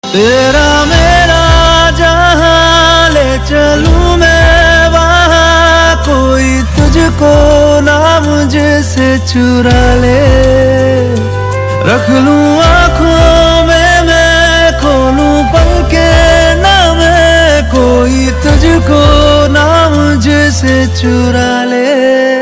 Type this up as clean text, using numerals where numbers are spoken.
तेरा मेरा जहां ले चलूं मैं वहां, कोई तुझको ना मुझसे चुरा ले। रख लूं आँखों में मैं, खोलूं पलकें ना मैं, कोई तुझको ना मुझसे चुरा ले।